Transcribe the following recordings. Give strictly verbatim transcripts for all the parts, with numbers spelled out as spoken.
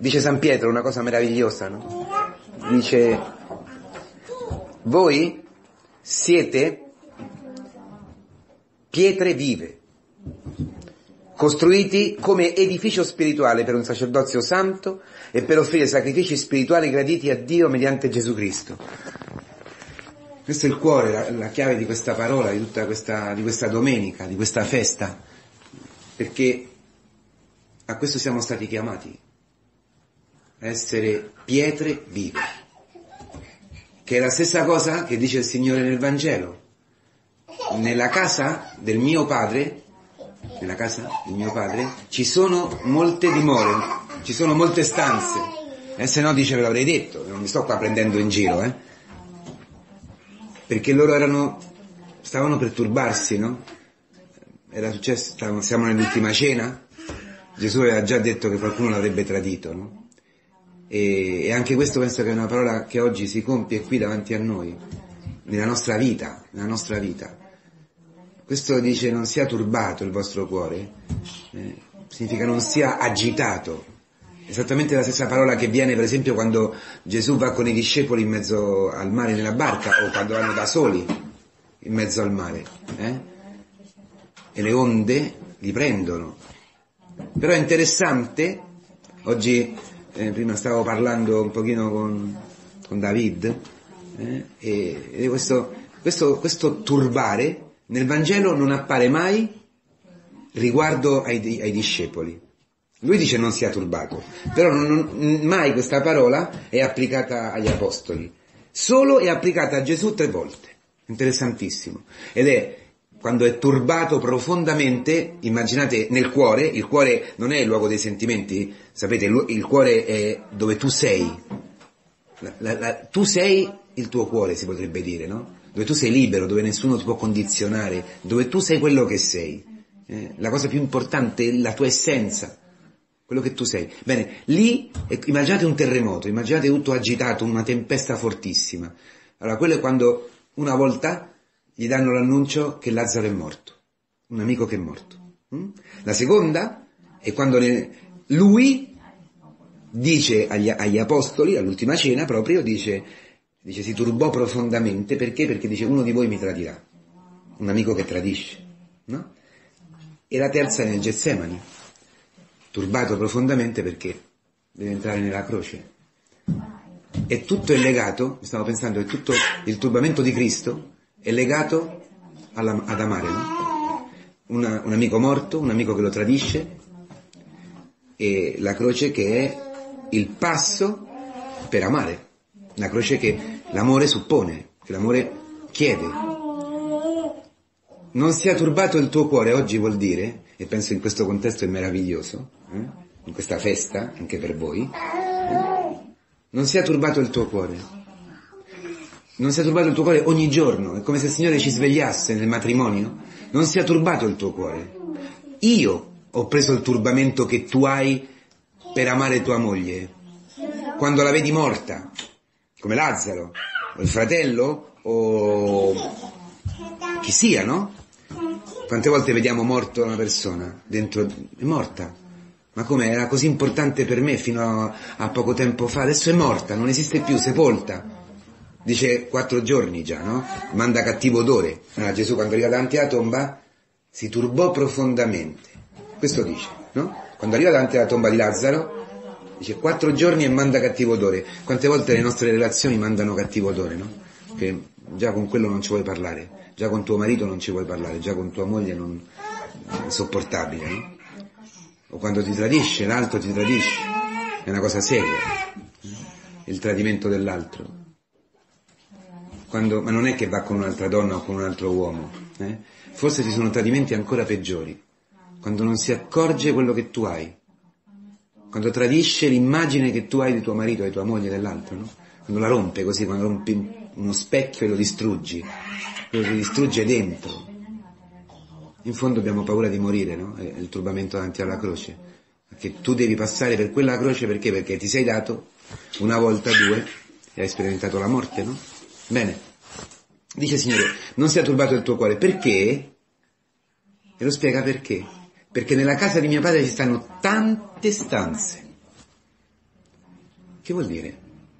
Dice San Pietro una cosa meravigliosa, no? Dice, voi siete pietre vive, costruiti come edificio spirituale per un sacerdozio santo e per offrire sacrifici spirituali graditi a Dio mediante Gesù Cristo. Questo è il cuore, la, la chiave di questa parola, di tutta questa, di questa domenica, di questa festa, perché a questo siamo stati chiamati, a essere pietre vive, che è la stessa cosa che dice il Signore nel Vangelo. Nella casa del mio Padre, nella casa del mio Padre, ci sono molte dimore, ci sono molte stanze, e se no dice ve l'avrei detto, non mi sto qua prendendo in giro, eh, perché loro erano, stavano per turbarsi, no? Era successo, stavamo, siamo nell'ultima cena, Gesù aveva già detto che qualcuno l'avrebbe tradito, no? E, e anche questo penso che è una parola che oggi si compie qui davanti a noi, nella nostra vita, nella nostra vita. Questo dice non sia turbato il vostro cuore, eh, significa non sia agitato, esattamente la stessa parola che viene per esempio quando Gesù va con i discepoli in mezzo al mare nella barca, o quando vanno da soli in mezzo al mare, eh? E le onde li prendono. Però è interessante, oggi eh, prima stavo parlando un pochino con, con David, eh, e, e questo, questo, questo turbare nel Vangelo non appare mai riguardo ai, ai discepoli. Lui dice non sia turbato, però non, non, mai questa parola è applicata agli apostoli. Solo è applicata a Gesù tre volte. Interessantissimo. Ed è quando è turbato profondamente, immaginate nel cuore, il cuore non è il luogo dei sentimenti, sapete, il cuore è dove tu sei. La, la, la, tu sei il tuo cuore, si potrebbe dire, no? Dove tu sei libero, dove nessuno ti può condizionare, dove tu sei quello che sei. Eh, la cosa più importante è la tua essenza, quello che tu sei. Bene, lì, immaginate un terremoto, immaginate tutto agitato, una tempesta fortissima. Allora, quello è quando una volta gli danno l'annuncio che Lazzaro è morto, un amico che è morto. Mm? La seconda è quando ne, lui dice agli, agli apostoli, all'ultima cena proprio, dice, dice si turbò profondamente, perché? Perché dice uno di voi mi tradirà, un amico che tradisce, no? E la terza è nel Getsemani, turbato profondamente perché deve entrare nella croce. E tutto è legato, stavo pensando, è tutto il turbamento di Cristo è legato alla, ad amare, no? Una, un amico morto, un amico che lo tradisce, e la croce che è il passo per amare, la croce che l'amore suppone, che l'amore chiede. Non sia turbato il tuo cuore, oggi vuol dire, e penso in questo contesto è meraviglioso, eh? In questa festa, anche per voi, eh? Non sia turbato il tuo cuore. Non sia turbato il tuo cuore ogni giorno, è come se il Signore ci svegliasse nel matrimonio. Non sia turbato il tuo cuore. Io ho preso il turbamento che tu hai per amare tua moglie. Quando la vedi morta, come Lazzaro, o il fratello, o chi sia, no? Quante volte vediamo morto una persona, dentro, è morta. Ma come, era così importante per me fino a, a poco tempo fa, adesso è morta, non esiste più, sepolta. Dice quattro giorni già, no? Manda cattivo odore. Allora, Gesù quando arriva davanti alla tomba si turbò profondamente. Questo dice, no? Quando arriva davanti alla tomba di Lazzaro, dice quattro giorni e manda cattivo odore. Quante volte le nostre relazioni mandano cattivo odore, no? Che già con quello non ci vuoi parlare, già con tuo marito non ci vuoi parlare, già con tua moglie non è sopportabile, no? O quando ti tradisce, l'altro ti tradisce, è una cosa seria, il tradimento dell'altro. Quando, ma non è che va con un'altra donna o con un altro uomo, eh? Forse ci sono tradimenti ancora peggiori, quando non si accorge quello che tu hai, quando tradisce l'immagine che tu hai di tuo marito, di tua moglie, dell'altro, no? Quando la rompe così, quando rompi uno specchio e lo distruggi, lo distrugge dentro. In fondo abbiamo paura di morire, no? È il turbamento davanti alla croce, perché tu devi passare per quella croce, perché? Perché ti sei dato una volta, due, e hai sperimentato la morte, no? Bene, dice il Signore, non sia turbato il tuo cuore, perché? E lo spiega perché. Perché nella casa di mio padre ci stanno tante stanze. Che vuol dire?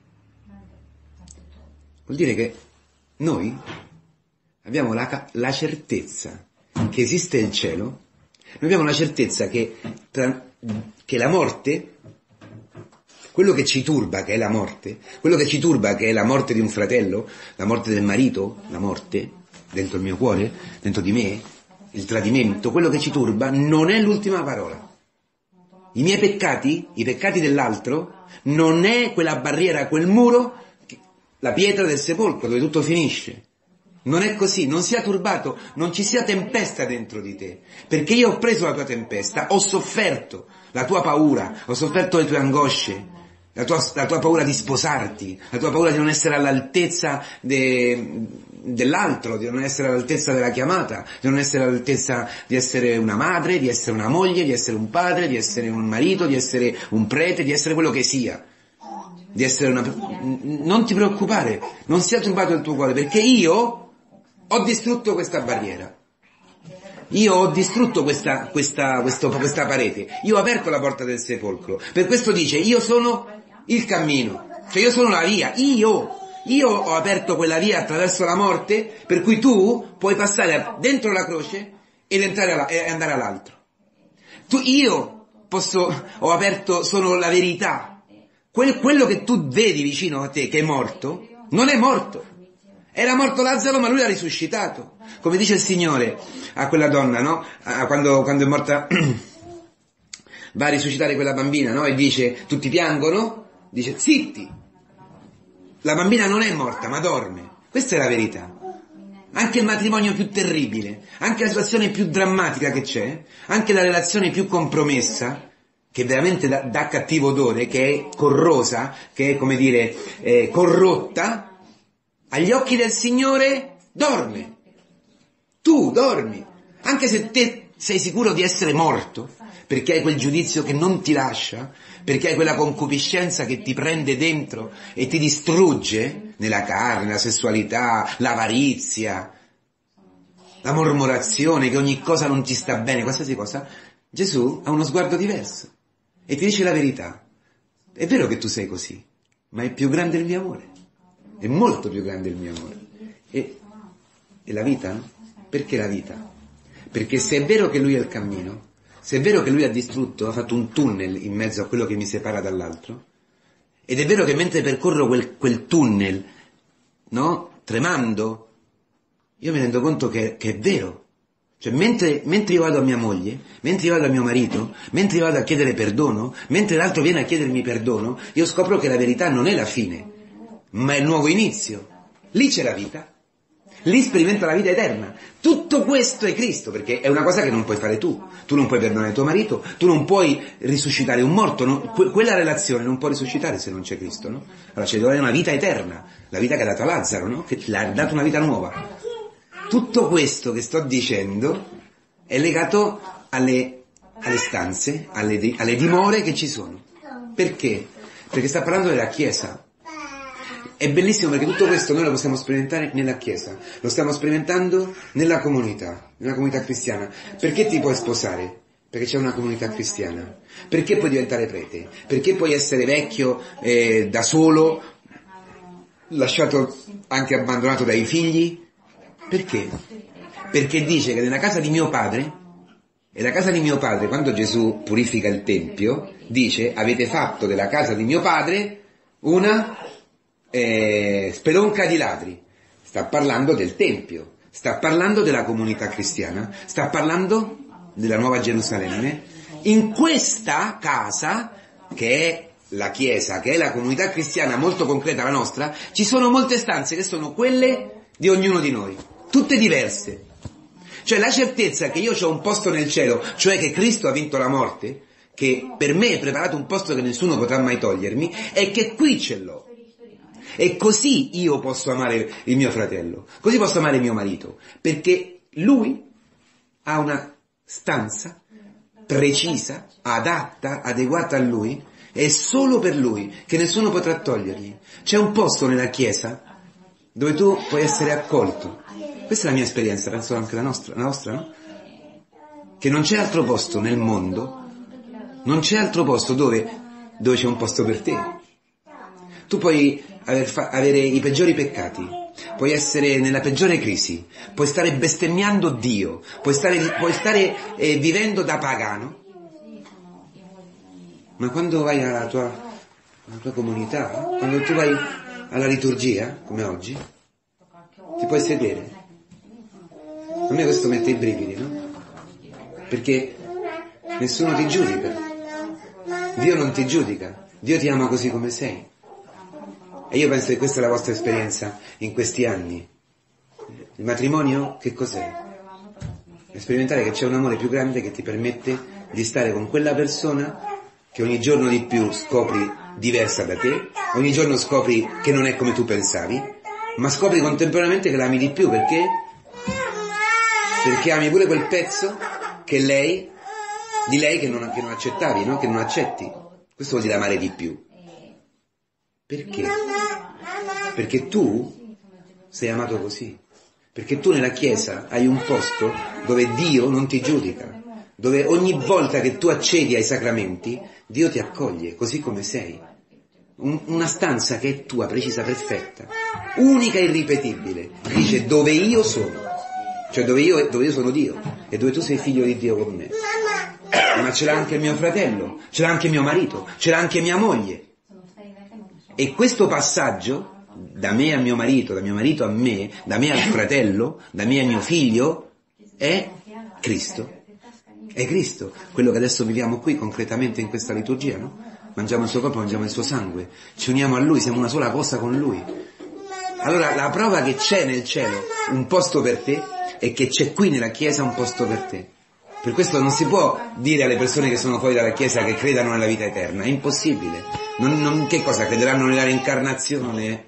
Vuol dire che noi abbiamo la, la certezza che esiste il cielo, noi abbiamo la certezza che, tra, che la morte, quello che ci turba, che è la morte, quello che ci turba, che è la morte di un fratello, la morte del marito, la morte dentro il mio cuore, dentro di me, il tradimento, quello che ci turba non è l'ultima parola. I miei peccati, i peccati dell'altro, non è quella barriera, quel muro, la pietra del sepolcro dove tutto finisce. Non è così, non sia turbato, non ci sia tempesta dentro di te, perché io ho preso la tua tempesta, ho sofferto la tua paura, ho sofferto le tue angosce, la tua, la tua paura di sposarti, la tua paura di non essere all'altezza de, dell'altro, di non essere all'altezza della chiamata, di non essere all'altezza di essere una madre, di essere una moglie, di essere un padre, di essere un marito, di essere un prete, di essere quello che sia. Di essere una... Non ti preoccupare, non sia turbato il tuo cuore, perché io ho distrutto questa barriera. Io ho distrutto questa, questa, questo, questa parete. Io ho aperto la porta del sepolcro. Per questo dice, io sono il cammino. Cioè io sono la via. Io, io ho aperto quella via attraverso la morte, per cui tu puoi passare dentro la croce ed entrare alla, e andare all'altro. Tu, io posso, ho aperto, sono la verità. Quel, quello che tu vedi vicino a te, che è morto, non è morto. Era morto Lazzaro, ma lui l'ha risuscitato. Come dice il Signore a quella donna, no? A, quando, quando è morta, va a risuscitare quella bambina, no? E dice, tutti piangono? Dice, zitti! La bambina non è morta, ma dorme. Questa è la verità. Anche il matrimonio più terribile, anche la situazione più drammatica che c'è, anche la relazione più compromessa, che veramente dà, dà cattivo odore, che è corrosa, che è, come dire, eh, corrotta, agli occhi del Signore dorme. Tu dormi. Anche se te sei sicuro di essere morto, perché hai quel giudizio che non ti lascia, perché hai quella concupiscenza che ti prende dentro e ti distrugge nella carne, la sessualità, l'avarizia, la mormorazione, che ogni cosa non ti sta bene, qualsiasi cosa, Gesù ha uno sguardo diverso e ti dice la verità. È vero che tu sei così, ma è più grande il mio amore. È molto più grande il mio amore. E, e la vita, no? Perché la vita? Perché se è vero che lui è il cammino, se è vero che lui ha distrutto, ha fatto un tunnel in mezzo a quello che mi separa dall'altro, ed è vero che mentre percorro quel, quel tunnel, no? Tremando, io mi rendo conto che, che è vero. Cioè, mentre, mentre io vado a mia moglie, mentre io vado a mio marito, mentre io vado a chiedere perdono, mentre l'altro viene a chiedermi perdono, io scopro che la verità non è la fine, ma è il nuovo inizio. Lì c'è la vita. Lì sperimenta la vita eterna. Tutto questo è Cristo, perché è una cosa che non puoi fare tu. Tu non puoi perdonare tuo marito, tu non puoi risuscitare un morto, no? que- quella relazione non può risuscitare se non c'è Cristo, no? Allora c'è una vita eterna, la vita che ha dato a Lazzaro, no? Che l'ha dato una vita nuova. Tutto questo che sto dicendo è legato alle, alle stanze, alle, di- alle dimore che ci sono. Perché? Perché sta parlando della Chiesa. È bellissimo perché tutto questo noi lo possiamo sperimentare nella Chiesa, lo stiamo sperimentando nella comunità, nella comunità cristiana. Perché ti puoi sposare? Perché c'è una comunità cristiana. Perché puoi diventare prete? Perché puoi essere vecchio eh, da solo, lasciato anche abbandonato dai figli? Perché? Perché dice che nella casa di mio padre, e la casa di mio padre, quando Gesù purifica il Tempio, dice, avete fatto della casa di mio padre una eh, spelonca di ladri. Sta parlando del Tempio, sta parlando della comunità cristiana, sta parlando della Nuova Gerusalemme. In questa casa, che è la Chiesa, che è la comunità cristiana molto concreta, la nostra, ci sono molte stanze che sono quelle di ognuno di noi, tutte diverse. Cioè la certezza che io ho un posto nel cielo, cioè che Cristo ha vinto la morte, che per me è preparato un posto che nessuno potrà mai togliermi, è che qui ce l'ho. E così io posso amare il mio fratello, così posso amare mio marito, perché lui ha una stanza precisa, adatta, adeguata a lui, è solo per lui, che nessuno potrà togliergli. C'è un posto nella Chiesa dove tu puoi essere accolto. Questa è la mia esperienza, penso anche la nostra, la nostra, no? Che non c'è altro posto nel mondo, non c'è altro posto dove, dove c'è un posto per te. Tu puoi aver fa- avere i peggiori peccati, puoi essere nella peggiore crisi, puoi stare bestemmiando Dio, puoi stare, puoi stare eh, vivendo da pagano, ma quando vai alla tua, alla tua comunità, quando tu vai alla liturgia, come oggi, ti puoi sedere. A me questo mette i brividi, no? Perché nessuno ti giudica, Dio non ti giudica, Dio ti ama così come sei. E io penso che questa è la vostra esperienza in questi anni. Il matrimonio che cos'è? È sperimentare che c'è un amore più grande che ti permette di stare con quella persona che ogni giorno di più scopri diversa da te, ogni giorno scopri che non è come tu pensavi, ma scopri contemporaneamente che l'ami di più, perché? Perché ami pure quel pezzo che lei, di lei che non, che non accettavi, no? Che non accetti. Questo vuol dire amare di più. Perché? Perché tu sei amato così. Perché tu nella Chiesa hai un posto dove Dio non ti giudica, dove ogni volta che tu accedi ai sacramenti, Dio ti accoglie così come sei. Un, una stanza che è tua, precisa, perfetta, unica e irripetibile. Dice dove io sono, cioè dove io, dove io sono Dio e dove tu sei figlio di Dio con me. Ma ce l'ha anche mio fratello, ce l'ha anche mio marito, ce l'ha anche mia moglie. E questo passaggio, da me a mio marito, da mio marito a me, da me al fratello, da me a mio figlio, è Cristo. È Cristo, quello che adesso viviamo qui concretamente in questa liturgia, no? Mangiamo il suo corpo, mangiamo il suo sangue, ci uniamo a Lui, siamo una sola cosa con Lui. Allora la prova che c'è nel cielo un posto per te è che c'è qui nella Chiesa un posto per te. Per questo non si può dire alle persone che sono fuori dalla Chiesa che credano nella vita eterna, è impossibile. Non, non, che cosa? Crederanno nella reincarnazione?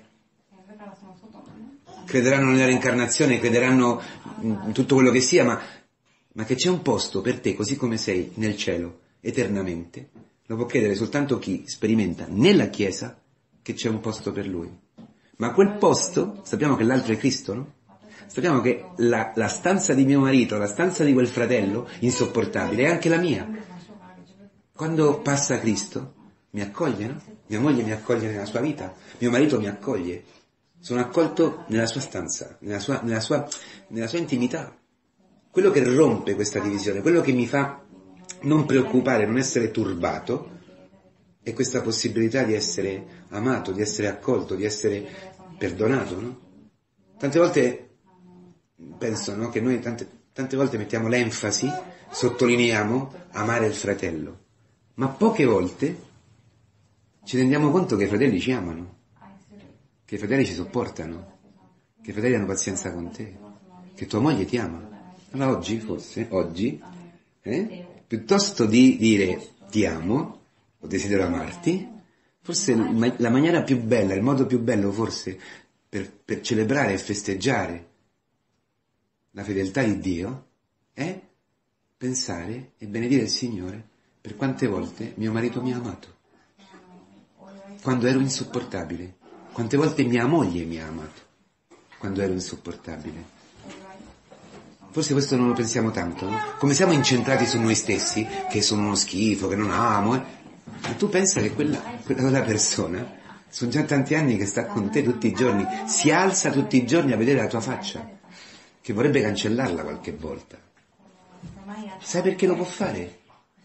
Crederanno nella reincarnazione, crederanno in tutto quello che sia, ma, ma che c'è un posto per te così come sei nel cielo, eternamente, lo può credere soltanto chi sperimenta nella Chiesa che c'è un posto per lui. Ma quel posto, sappiamo che l'altro è Cristo, no? Sappiamo che la, la stanza di mio marito, la stanza di quel fratello insopportabile è anche la mia. Quando passa Cristo mi accoglie, no? Mia moglie mi accoglie nella sua vita, mio marito mi accoglie, sono accolto nella sua stanza, nella sua, nella sua, nella sua intimità. Quello che rompe questa divisione, quello che mi fa non preoccupare, non essere turbato, è questa possibilità di essere amato, di essere accolto, di essere perdonato, no? Tante volte penso, no, che noi tante, tante volte mettiamo l'enfasi, sottolineiamo amare il fratello, ma poche volte ci rendiamo conto che i fratelli ci amano, che i fratelli ci sopportano, che i fratelli hanno pazienza con te, che tua moglie ti ama. Allora oggi, forse, oggi, eh, piuttosto di dire ti amo, o desidero amarti, forse la maniera più bella, il modo più bello forse per, per celebrare e festeggiare la fedeltà di Dio è pensare e benedire il Signore per quante volte mio marito mi ha amato, quando ero insopportabile, quante volte mia moglie mi ha amato, quando ero insopportabile. Forse questo non lo pensiamo tanto, no? Come siamo incentrati su noi stessi, che sono uno schifo, che non amo, eh? Ma tu pensa che quella, quella persona, sono già tanti anni che sta con te tutti i giorni, si alza tutti i giorni a vedere la tua faccia, che vorrebbe cancellarla qualche volta. Sai perché lo può fare?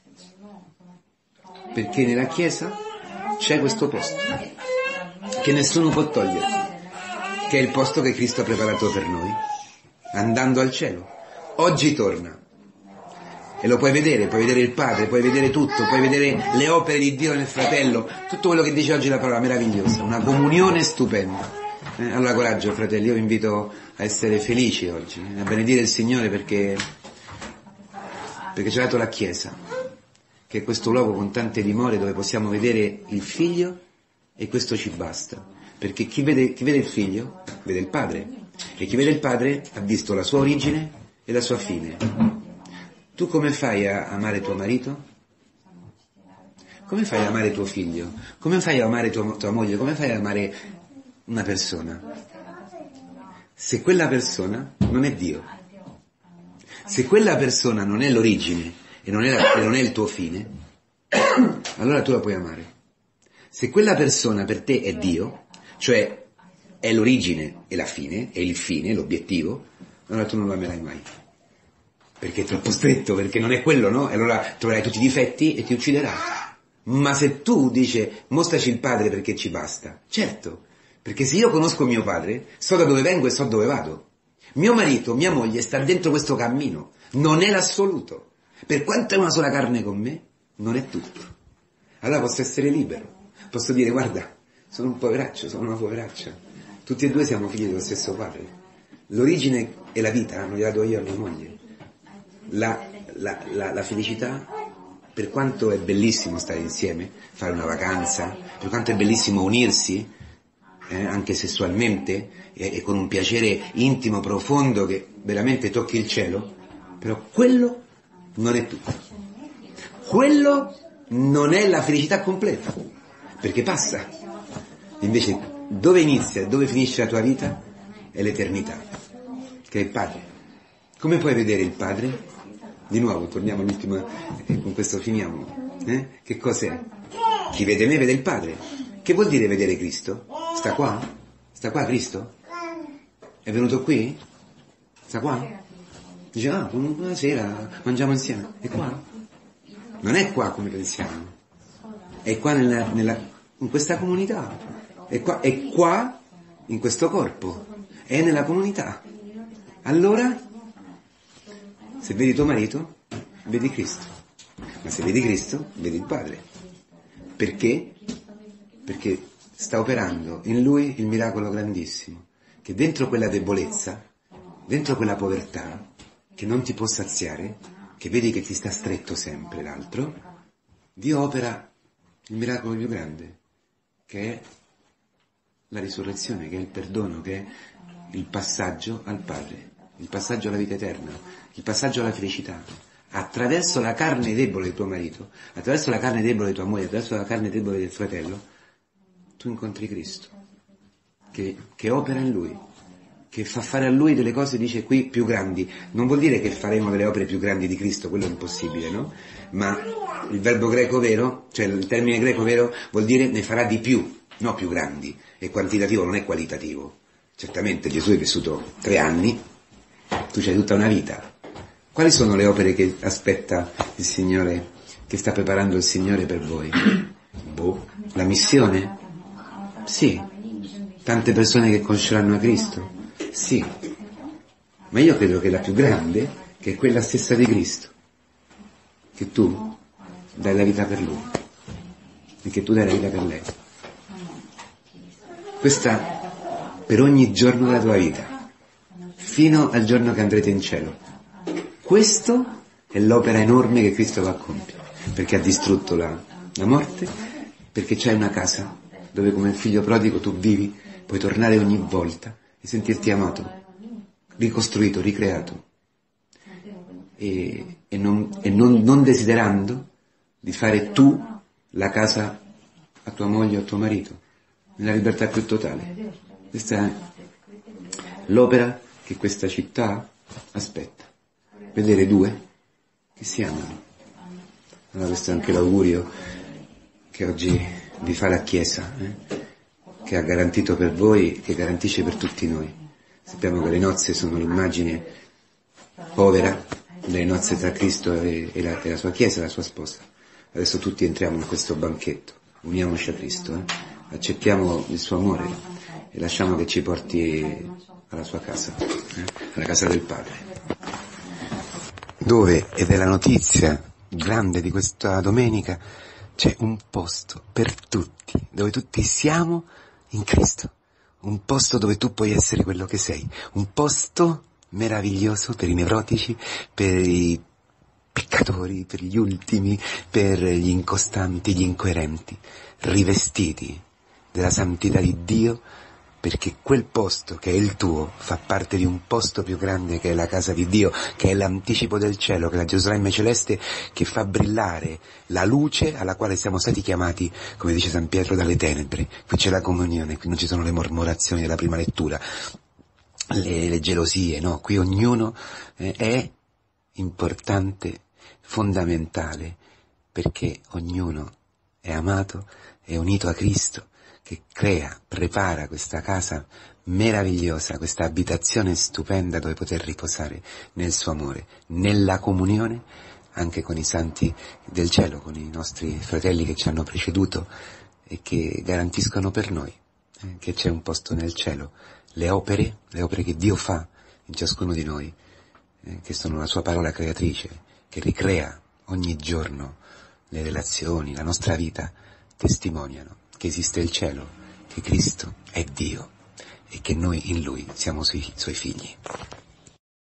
Perché nella Chiesa c'è questo posto, che nessuno può togliere, che è il posto che Cristo ha preparato per noi, andando al cielo. Oggi torna. E lo puoi vedere, puoi vedere il Padre, puoi vedere tutto, puoi vedere le opere di Dio nel fratello, tutto quello che dice oggi la parola, meravigliosa, una comunione stupenda. Eh, allora coraggio fratelli, io vi invito a essere felici oggi, a benedire il Signore perché, perché ci ha dato la Chiesa, che è questo luogo con tante dimore dove possiamo vedere il Figlio e questo ci basta, perché chi vede, chi vede il Figlio vede il Padre e chi vede il Padre ha visto la sua origine e la sua fine. Tu come fai a amare tuo marito? Come fai a amare tuo figlio? Come fai a amare tua, tua moglie? Come fai a amare una persona? Se quella persona non è Dio, se quella persona non è l'origine e non è, la, e non è il tuo fine, allora tu la puoi amare. Se quella persona per te è Dio, cioè è l'origine e la fine, è il fine, l'obiettivo, allora tu non lo amerai mai. Perché è troppo stretto, perché non è quello, no? E allora troverai tutti i difetti e ti ucciderà. Ma se tu dici, mostraci il padre perché ci basta, certo, perché se io conosco mio padre, so da dove vengo e so dove vado. Mio marito, mia moglie sta dentro questo cammino, non è l'assoluto. Per quanto è una sola carne con me, non è tutto. Allora posso essere libero, posso dire, guarda, sono un poveraccio, sono una poveraccia. Tutti e due siamo figli dello stesso padre. L'origine e la vita non gliela do io a mia moglie. La, la, la, la felicità, per quanto è bellissimo stare insieme, fare una vacanza, per quanto è bellissimo unirsi, eh, anche sessualmente, e, e con un piacere intimo, profondo, che veramente tocchi il cielo, però quello non è tutto. Quello non è la felicità completa, perché passa. Invece dove inizia e dove finisce la tua vita è l'eternità, che è il Padre. Come puoi vedere il Padre? Di nuovo, torniamo all'ultima, e con questo finiamo. Eh? Che cos'è? Chi vede me vede il Padre. Che vuol dire vedere Cristo? Sta qua? Sta qua Cristo? È venuto qui? Sta qua? Dice, ah, una sera mangiamo insieme. È qua? Non è qua come pensiamo. È qua nella, nella, in questa comunità. È qua, è qua in questo corpo. È nella comunità. Allora, se vedi tuo marito, vedi Cristo. Ma se vedi Cristo, vedi il Padre. Perché? Perché sta operando in lui il miracolo grandissimo, che dentro quella debolezza, dentro quella povertà, che non ti può saziare, che vedi che ti sta stretto sempre l'altro, Dio opera il miracolo più grande, che è la risurrezione, che è il perdono, che è il passaggio al Padre, il passaggio alla vita eterna, il passaggio alla felicità, attraverso la carne debole di tuo marito, attraverso la carne debole di tua moglie, attraverso la carne debole del fratello, tu incontri Cristo, che, che opera in lui, che fa fare a lui delle cose, dice qui, più grandi. Non vuol dire che faremo delle opere più grandi di Cristo, quello è impossibile, no? Ma il verbo greco vero, cioè il termine greco vero, vuol dire ne farà di più, no più grandi. È quantitativo, non è qualitativo. Certamente Gesù è vissuto tre anni, tu c'hai tutta una vita. Quali sono le opere che aspetta il Signore, che sta preparando il Signore per voi? Boh, la missione? Sì. Tante persone che conosceranno a Cristo? Sì. Ma io credo che la più grande, che è quella stessa di Cristo, che tu dai la vita per Lui e che tu dai la vita per lei. Questa per ogni giorno della tua vita, fino al giorno che andrete in cielo. Questo è l'opera enorme che Cristo va a compiere, perché ha distrutto la, la morte, perché c'è una casa dove come figlio prodigo tu vivi, puoi tornare ogni volta e sentirti amato, ricostruito, ricreato, e, e, non, e non, non desiderando di fare tu la casa a tua moglie o a tuo marito, nella libertà più totale. Questa è l'opera che questa città aspetta, vedere due che si amano. Allora questo è anche l'augurio che oggi vi fa la Chiesa, eh? Che ha garantito per voi, che garantisce per tutti noi. Sappiamo che le nozze sono l'immagine povera delle nozze tra Cristo e, e, la, e la sua Chiesa, la sua sposa. Adesso tutti entriamo in questo banchetto, uniamoci a Cristo, eh? Accettiamo il suo amore e lasciamo che ci porti alla sua casa, eh? alla casa del Padre. Dove, ed è la notizia grande di questa domenica, c'è un posto per tutti, dove tutti siamo in Cristo, un posto dove tu puoi essere quello che sei, un posto meraviglioso per i nevrotici, per i peccatori, per gli ultimi, per gli incostanti, gli incoerenti, rivestiti della santità di Dio, perché quel posto che è il tuo fa parte di un posto più grande che è la casa di Dio, che è l'anticipo del cielo, che è la Gerusalemme celeste, che fa brillare la luce alla quale siamo stati chiamati, come dice San Pietro, dalle tenebre. Qui c'è la comunione, qui non ci sono le mormorazioni della prima lettura, le, le gelosie, no? Qui ognuno eh, è importante, fondamentale, perché ognuno è amato è unito a Cristo, che crea, prepara questa casa meravigliosa, questa abitazione stupenda dove poter riposare nel suo amore, nella comunione anche con i santi del cielo, con i nostri fratelli che ci hanno preceduto e che garantiscono per noi eh, che c'è un posto nel cielo. Le opere, le opere che Dio fa in ciascuno di noi, eh, che sono la sua parola creatrice, che ricrea ogni giorno le relazioni, la nostra vita, testimoniano che esiste il cielo, che Cristo è Dio e che noi in Lui siamo sui, suoi figli.